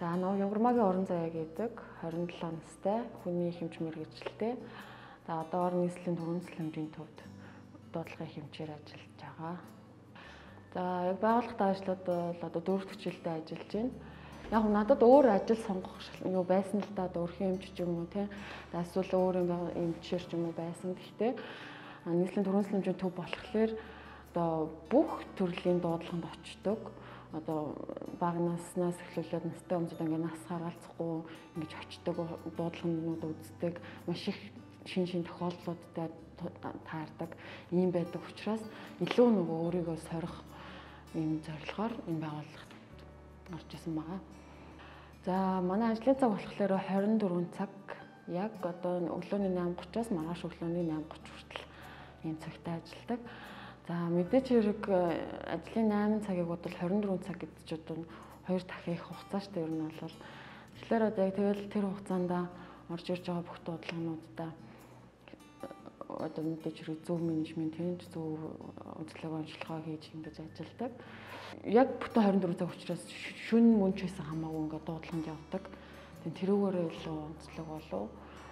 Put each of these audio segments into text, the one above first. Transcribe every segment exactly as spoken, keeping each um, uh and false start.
За нөгөө Явгармагийн орон зай гэдэг хорин долоо настай хүний хэмж мэргэжилтэй. За одоо орон нийслэлийн төрийн нислэмжийн төвд дуудлагын хэмжээр ажиллаж байгаа. За яг байгууллагатай ажлууд бол одоо дөрөвт хичээлдээ ажиллаж байна. Яг надад өөр ажил сонгох юу байсан л да одоо өрхийн эмч ч юм уу те. Эсвэл өөр эмчээр ч юм уу байсан. Гэхдээ нийслэлийн төрийн нислэмжийн төв болохоор одоо бүх төрлийн дуудлаганд очдог. Одоо бага наснаас эхлүүлээд настай хүмүүсд ингээ нас харгалзахгүй ингэж очдог, дуудлагууд үздэг, маш их шин шин тохиолдлуудтай таардаг ийм байдаг учраас илүү нөгөө өөрийгөө сорих ийм зорилгоор энэ байгууллагад орж исэн байгаа. За манай ажлын цаг болохоор хорин дөрвөн цаг яг одоо өглөөний найман тридцаас маргааш өглөөний найман тридцать хүртэл ийм цагтаа ажилладаг. За мэдээч хэрэг ажлын найман цагийг бодвол хорин дөрвөн цаг гэдэг чинь одоо хоёр дахин их хугацаа шүү дээ. Ер нь бол тэгэхээр одоо яг тэгэл тэр хугацаанд орж ирж байгаа бүх дуудлагуудаа одоо мэдээч хэрэг зөв менежмент хийж зөв үзлэг онцлогоо хийж ингэж ажилладаг. Яг бүтэн хорин дөрвөн цаг учраас шүн мөн ч байсан хамаагүй ингээд дуудлаганд явдаг. Тэгээ тэрүүгээрээ илүү онцлог болов.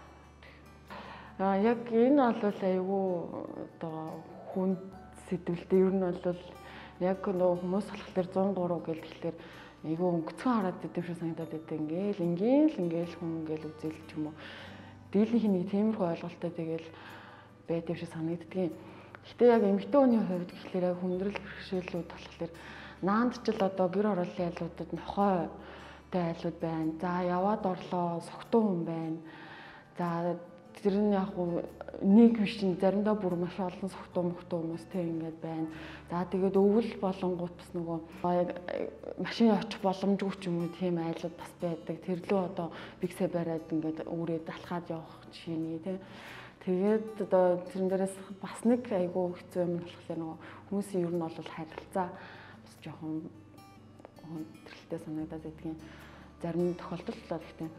А яг энэ бол айгүй одоо хүн сэдвэлтэй ер нь бол яг нөө хүмүүс болохоор зуун гурав гэл тэгэхээр айгүй өнгөцгөн хараад идэв шиг санагдаад байдаг. Ингээл ингээл ингээл хүн ингээл үзэл ч юм уу. Дийлэнх нэг тиймэрхүү ойлголттой тэгэл байдаг шиг санагддгийн. Гэхдээ яг эмэгтэй хүний хувьд гэхэлэр яг хүндрэл бэрхшээлүүд болохоор наанд ч л одоо гэр орооллын айлуудад нохойтой айлууд байна. За яваад орлоо согтуу хүн байна. За тэр нь яг нэг биш заримдаа бүр маш олон согтуу мөхтөө хүмүүс тэг ингээд байна. За тэгээд өвөл болонгууд бас нөгөө машин очих боломжгүй ч юм уу тийм айлууд бас байдаг. Тэрлөө одоо бигсээ бариад ингээд өөрөө далхаад явах жишээний тий. Тэгээд одоо тэрэн дээрээс бас нэг айгүй хэцүү юм болохоор нөгөө хүмүүсийн ер нь бол харилцаа бас жоохон хүндрэлтэй санагдаад байдгийн зарим тохиолдолд л гэхдээ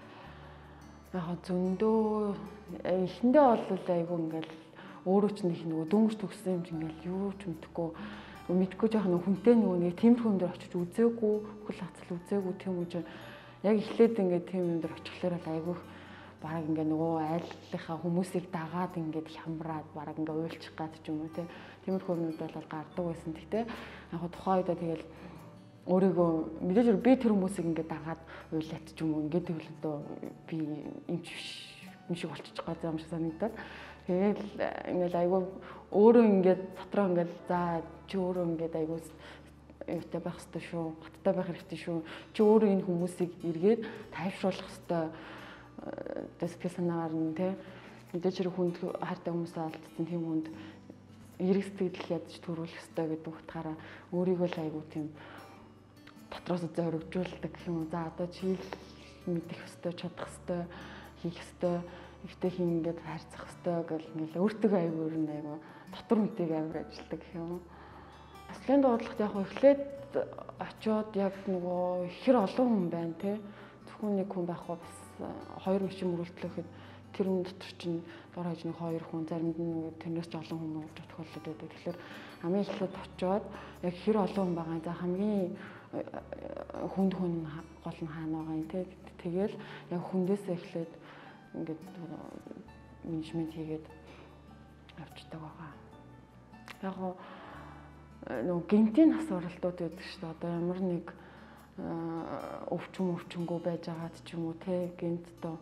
яг зөндөө эхэндээ бол айгүй ингээл өөрөө ч нэг нөгөө дөнгөж төгссөн юм чи ингээл юу ч мэдхгүй мэдхгүй жоохон хүнтэй нөгөө нэг тиймэрхүү юм дээр очиж үзээгүй хөл хацал үзээгүй тийм үү чи яг эхлээд ингээд тийм юм дээр очихлоор бол айгүй бараг ингээ нөгөө айллынхаа хүмүүсийг дагаад ингээд хямраад бараг ингээ уйлчих гад ч юм уу тиймэрхүү юмуд бол гардаг байсан. Гэхдээ яг тухайн үедээ тэгэл өөрийгөө мэдээж би тэр хүмүүсийг ингээд дагаад уйлаад ч юм уу ингээд төлөвлөдөө би юм шиг болчих гоо юм шиг санагдаад тэгэл ингээд айгүй өөрөө ингээд дотроо ингээд за чи өөрөө ингээд айгүй юутай байх хэрэгтэй шүү, гаттай байх хэрэгтэй шүү. Чи өөрөө энэ хүмүүсийг эргээд тайвшруулах хэрэгтэй. Тэсгэл санаагаар нь тий мэдээж хэрэг хүнд хайртай хүмүүсээ алдсан тийм хүнд эрэг сэтгэл ядаж төрүүлэх хэрэгтэй гэдэг утгаараа өөрийгөө л айгүй тийм дотроос зоригжуулдаг гэх юм уу. За одоо чи мэдэх хэрэгтэй, чадах хэрэгтэй, хийх хэрэгтэй, ихтэй хин ингээд хайрцах хэрэгтэй гэл ингээл өөртөө айгүй ер нь айгүй дотор үнтэйг амар ажилладаг гэх юм уу. Аслын дуудлагт яг эхлээд очиод яг нөгөө ихэр олон хүн байна тий. Зөвхөн нэг хүн байхгүй бас хоёр машин мөрөлдлөхэд тэр хүн дотор чинь дор хаяж нэг хоёр хүн заримд нь тэрнээс ч олон хүн болж тохиолдод байдаг. Тэгэхээр хамгийн эхлээд очиод яг хэр олон хүн байгаа. За хамгийн хүнд хүн гол нь хаана байгаа юм те. Тэгэл яг хүндээсээ эхлээд ингээд менежмент хийгээд авчдаг байгаа. Яг нөгөө гинтийн нас оролтууд байдаг шүү дээ. Одоо ямар нэг өвчин өвчнгөө байж байгаад ч юм уу те гинт одоо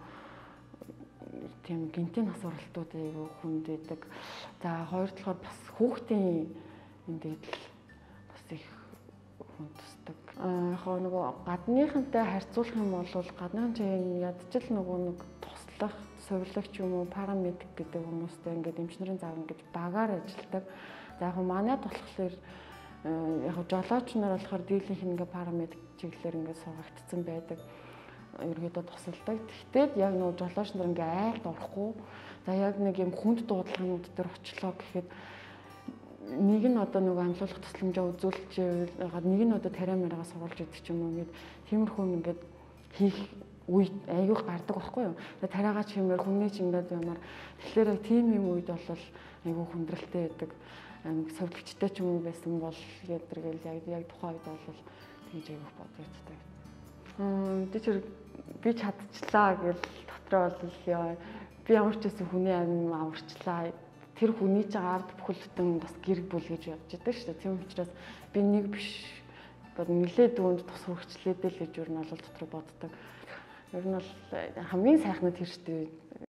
тийм гинтийн нас оролтууд айгүй хүнд байдаг. За хоёр талаар бас хүүхдийн эндээд л бас их хүнд тусдаг. Яг нөгөө гадныхантай харьцуулах юм бол гаднын чинь ядчил нөгөө нэг туслах, сувилагч юм уу парамедик гэдэг хүмүүстэй ингээд эмчнэрийн зав ингэж багаар ажилладаг. За яг манайд болохоор яг жолооч нар болохоор дийлэнх ингээ парамедик чиглэлээр ингээ сургагдсан байдаг. Ерөөдөө тусалдаг. Тэгэхдээ яг нөгөө жолооч нар ингээ айлд орохгүй. За яг нэг юм хүнд дуудлагууд дээр очлоо гэхэд нэг нь одоо нөгөө амлуулах тусламжаа үзүүлж байгаа, нэг нь одоо тариа мэрага сурвалж идэх ч юм уу ингээд тиймэрхүү ингээд хийх үед айгүйх гардаг байхгүй юу. Тэгээ тариагаа ч юмэр хүнээ ч ингээд юмар тэгэхээр тийм юм үед бол айгүй хүндрэлтэй байдаг. Сувлагчтай ч юм уу байсан бол ядргээл яг яг тухайн үед бол тэгж айгүйх бодогддаг. Мэдээж хэрэг би чадчихлаа гэж дотроо бол яа би ямар ч гэсэн хүний амин амарчлаа. Тэр хүний ч ард бүхэл бүтэн бас гэр бүл гэж явж байдаг шүү дээ. Тийм учраас би нэг биш нэлээд дүүнд тус хөргчлээдэл гэж юу нь бол дотроо боддог. Ер нь бол хамгийн сайхнад тэр шүү дээ.